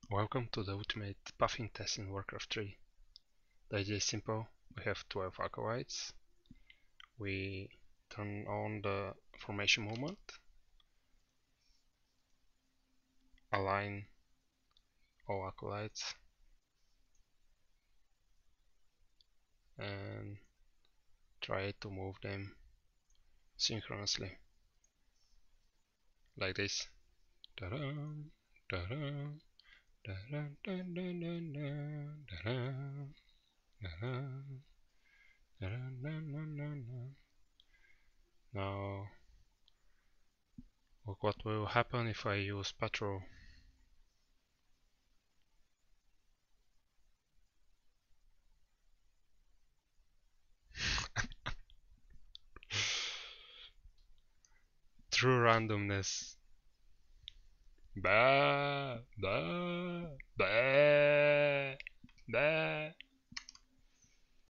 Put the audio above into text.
Welcome to the ultimate pathing test in Warcraft 3. The idea is simple. We have 12 acolytes. We turn on the formation movement, align all acolytes, and try to move them synchronously, like this. Da-dum, da-dum, da-dum, da-dum, da-dum, da-dum, da-dum, da-dum, da-dum, da-dum. Now, look what will happen if I use patrol. True randomness. Bah, bah, bah, bah.